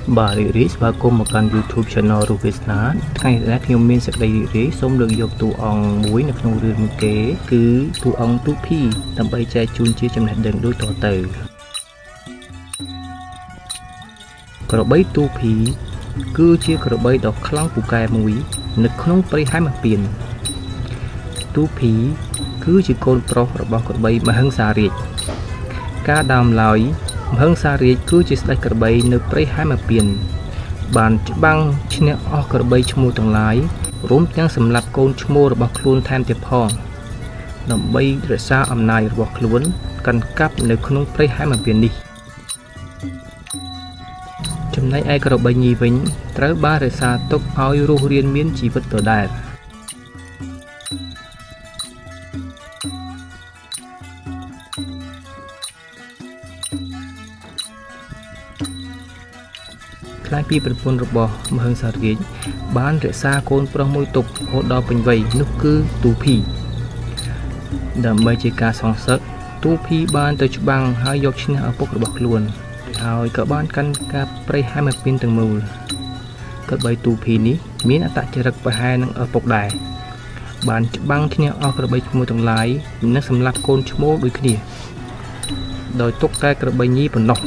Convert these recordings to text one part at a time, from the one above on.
បាទរីករាយស្វាគមន៍មកកាន់ YouTube Channel រូបវាសនាថ្ងៃនេះខ្ញុំមានសេចក្តីរីករាយសូមលើកយកតួអង្គមួយនៅក្នុងរឿងនេះគេគឺតួអង្គទូភីដើម្បីចែកជូនជាចំណេះដឹងដូចតទៅក្របីទូភីគឺជាក្របីដ៏ខ្លាំងពូកែមួយនៅក្នុងព្រៃហែមពៀនទូភីគឺជាកូនប្រុសរបស់ក្របីមហិង្សារាជការដើមឡើយមហិង្សារាជគឺជាស្ដេចក្របីនៅព្រៃហែមពៀនបានច្បាំងឈ្នះអស់ក្របីឈ្មោះទាំងឡាយរួមទាំងសម្លាប់កូនឈ្មោះរបស់ខ្លួនថែមទៀតផងដើម្បីរក្សាអំណាចរបស់ខ្លួនកាន់កាប់នៅក្នុងព្រៃហែមពៀននេះចំណែកឯក្របីញីវិញត្រូវបានរក្សាទុកឲ្យរស់រានមានជីវិតដដែលខ្លាយពីប្រពន្ធរបស់មហិង្សារាជបានរក្សាកូនប្រុសមួយទុករហូតដល់ពេញវ័យនោះគឺទូភីដើម្បីជាការសងសឹកទូភីបានទៅច្បាំងហើយយកឈ្នះឪពុករបស់ខ្លួនហើយក៏បានកាន់កាប់ព្រៃហែមពៀនទាំងមូលក៏បីទូភីនេះមានអត្តចរិតប្រហែលនឹងឪពុកដែរបានច្បាំងឈ្នះអស់ក្របីឈ្មោះទាំងឡាយនិងសម្លាប់កូនឈ្មោលដូចគ្នាដោយទុកតែក្របីញីប៉ុណ្ណោះ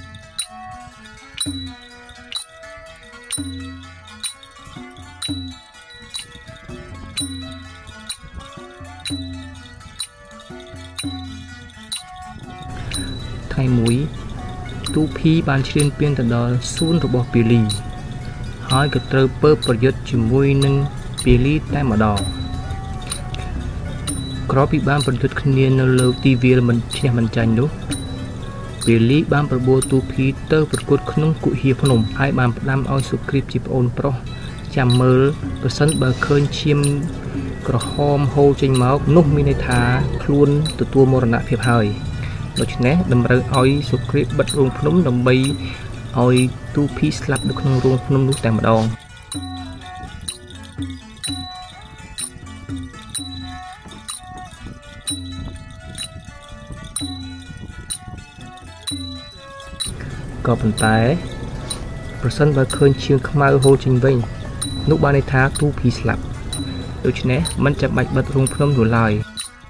ថ្ងៃមួយទូភីបានឈ្លានពានទៅដល់សួនរបស់ពាលីហើយក៏ត្រូវពើប្រយុទ្ធជាមួយនឹងពាលីតែម្ដងក្រោយពីបានប្រយុទ្ធគ្នានៅលើទីវាលមិនឈ្នះមិនចាញ់នោះពាលីបានប្របួរទូភីទៅប្រកួតក្នុងគុហាភ្នំហើយបានផ្ដាំឲ្យសុគ្រីពជាប្អូនប្រុសចាំមើលប្រសិនបើឃើញឈាមក្រហមហូរចេញមកនោះមានន័យថាខ្លួនទទួលមរណភាពហើយដូច្នេះតម្រូវឲ្យសុគ្រីពបិទរូងភ្នំដើម្បីឲ្យទូភីស្លាប់នៅក្នុងរូងភ្នំនោះតែម្ដងក៏ប៉ុន្តែប្រសិនបើឃើញឈាមខ្មៅហូរចេញវិញនោះបានន័យថាទូភីស្លាប់ដូច្នេះមិនចាំបាច់បិទរូងភ្នំនោះឡើយ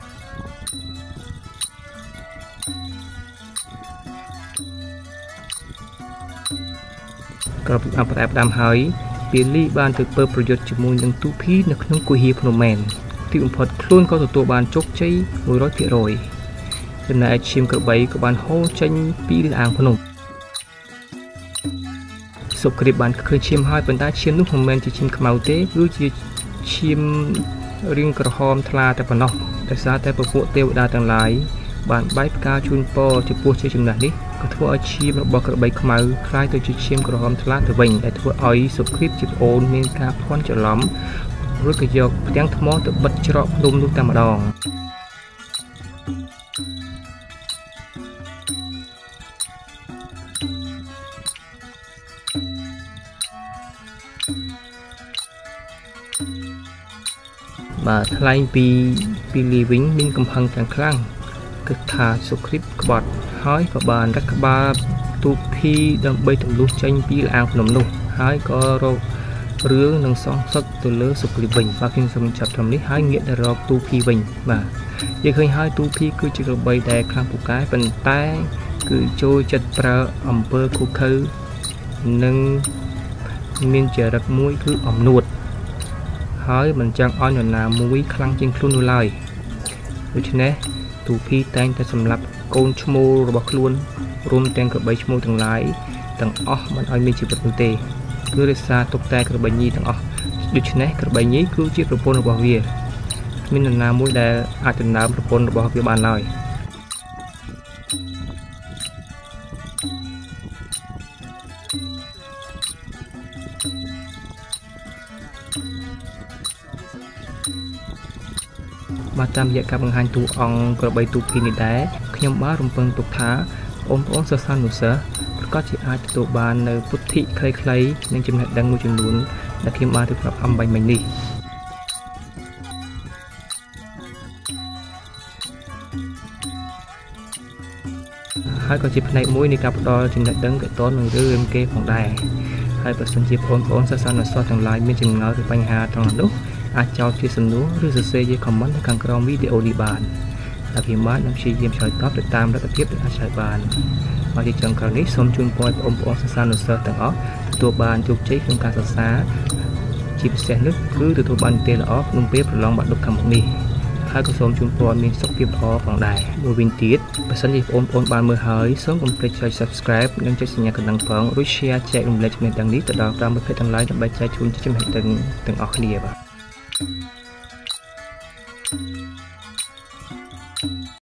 ក្រោយពីបានប្រែផ្ដាំហើយពាលីបានទៅពើប្រយុទ្ធជាមួយនឹងទូភីនៅក្នុងគុហាភ្នំមែនទីបំផុតខ្លួនក៏ទទួលបានជោគជ័យ 100% ចំណែកឈាមក្របីក៏បានហូរចេញពីលអាងភ្នំសុគ្រីពបានឃើញឈាមហើយប៉ុន្តែឈាមនោះមិនមែនជាឈាមខ្មៅទេគឺជាឈាមរាងក្រហមថ្លាតែប៉ុណ្ណោះដោយសារតែពពួកទេវតាទាំងឡាយបានបែកផ្កាជូនពរចំពោះជាចំណេះនេះក៏ធ្វើឲ្យឈាមរបស់ក្របីខ្មៅคล้ายទៅជាឈាមក្រហមថ្លាទៅវិញដែលធ្វើឲ្យសុគ្រីពជាប្អូនមានការភ័ន្តច្រឡំរួចក៏យកផ្ទាំងថ្មទៅបិទច្រកភ្នំនោះតែម្ដងបាទថ្លែងពីលីវិញមានកំហឹងទាំងខ្លាំងគិតថាសុគ្រីពក្បត់ហើយក៏បានរកក្បាលទូភីដើម្បីទម្លុះចេញពីលអាងភ្នំនោះហើយក៏រករឿងនឹងសងសឹកទៅលើសុគ្រីពវិញបាទខ្ញុំសូមចាប់ត្រឹមនេះហើយងាកទៅរកទូភីវិញបាទយើងឃើញហើយទូភីគឺជាក្របីដែលខ្លាំងពូកែប៉ុន្តែគឺចូលចិត្តប្រើអំពើឃុខើនិងមានចរិតមួយគឺអំនួតហើយមិនចង់ឲ្យនរណាមួយខ្លាំងជាងខ្លួននោះឡើយដូច្នេះទូភីតែងតែសម្លាប់កូនឈ្មោលរបស់ខ្លួនរួមទាំងក្របីឈ្មោលទាំងឡាយទាំងអស់មិនឲ្យមានជីវិតនោះទេគឺរក្សាទុកតែក្របីញីទាំងអស់ដូច្នេះក្របីញីគឺជាប្រពន្ធរបស់វាគ្មាននរណាមួយដែលអាចដណ្ដើមប្រពន្ធរបស់វាបានឡើយបាទតាមរយៈការបង្ហាញតួអង្គក្របីទូភីនេះដែរខ្ញុំបានរំពឹងទុកថាបងប្អូនសិស្សានុសិស្សប្រកាសជាអាចទទួលបាននៅពុទ្ធិខ្លីៗនិងចំណេះដឹងមួយចំនួនដែលខ្ញុំបានរៀបរាប់អំបញ្ញមិញនេះហហើយក៏ជាផ្នែកមួយនៃការផ្ដល់ចំណេះដឹងទាក់ទងនឹងរឿងគេផងដែរហើយបើសិនជាបងប្អូនសិស្សានុសិស្សទាំងឡាយមានចម្ងល់ឬបញ្ហាត្រង់នោះអាចចោទជាសំណួរឬសរសេរជា comment នៅខាងក្រោមវីដេអូនេះបានហើយខ្ញុំបាទនឹងព្យាយាមឆ្លើយតបទៅតាមលទ្ធភាពដែលអាចឆ្លើយបានហើយជាចុងក្រោយនេះសូមជូនពរឲ្យបងប្អូនសិស្សានុសិស្សទាំងអស់ទទួលបានជោគជ័យក្នុងការសិក្សាជាពិសេសនោះគឺទទួលបានទេល្អក្នុងពេលប្រឡងបាក់ឌុបខាងមុខនេះហើយក៏សូមជូនពរមានសុខភាពល្អផងដែរមួយវិញទៀតបើសិនជាបងប្អូនបានមើលហើយសូមកុំភ្លេចចុច Subscribe និងចុចសញ្ញាកណ្ដឹងផងរួច Share ចែករំលែកចំណេះដឹងនេះទៅដល់ក្រុមមិត្តភក្តិទាំងឡាយដើម្បីចែកជូនចំណេះដឹងទាំងអស់គ្នាបាទ